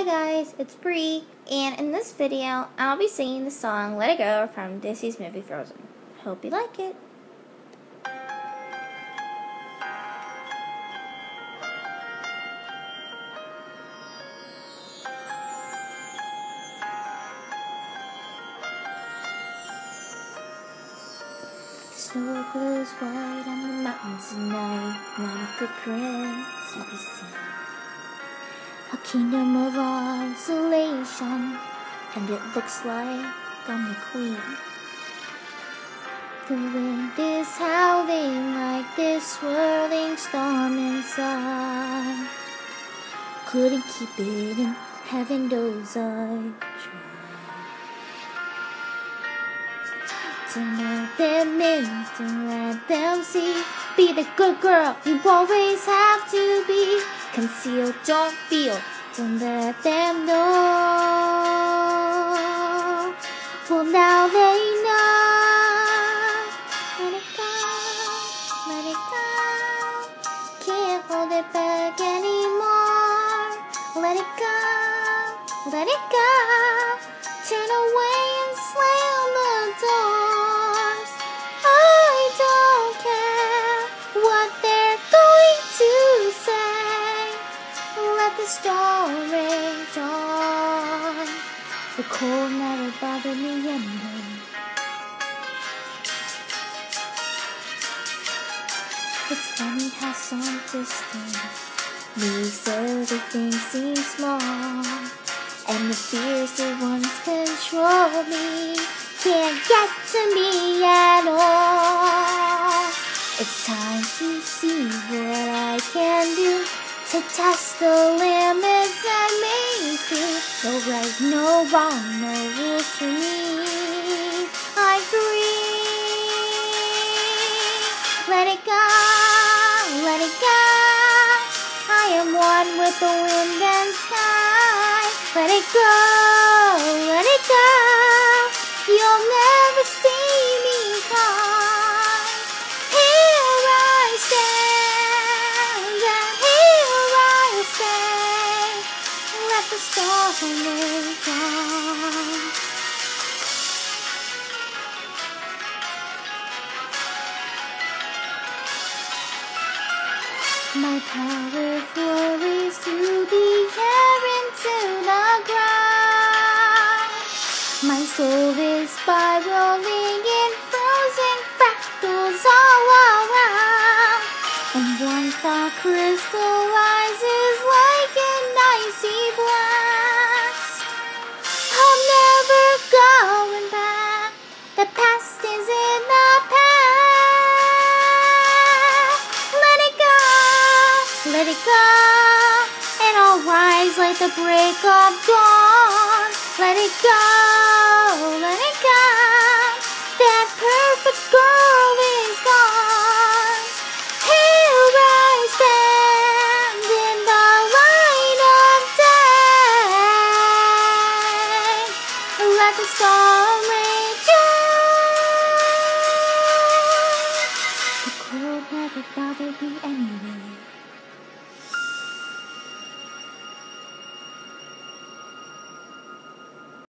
Hi guys, it's Bri, and in this video, I'll be singing the song Let It Go from Disney's movie Frozen. Hope you like it. Snow glows white on the mountains tonight, not a footprints you can see. A kingdom of isolation, and it looks like I'm the queen. The wind is howling like this swirling storm inside. Couldn't keep it in, heaven knows I tried. Don't let them in, don't let them see. Be the good girl you always have to be. Conceal, don't feel, don't let them know. Well, now they know. Let it go, let it go. Can't hold it back anymore. Let it go, let it go. Turn away and slam the doors. I don't care what they're going to say. Let the storm rage on. The cold never bothered me anyway. It's funny how some distance makes everything seem small, and the fears that once controlled me can't get to me at all. It's time to see what I can do, to test the limits that make me. No right, no wrong, no rules for me. I'm free. Let it go, let it go. I am one with the wind and sky. Let it go, let it go. You'll never see me cry. Here I stand, and here I'll stay. Let the storm rage on. My power flows through the air into the ground. My soul is spiraling in frozen fractals all around. And one thought crystallizes like an icy blast. I'm never going back. The past is in the past. Let it go, let it go. And I'll rise like the break of dawn. Let it go, let it go.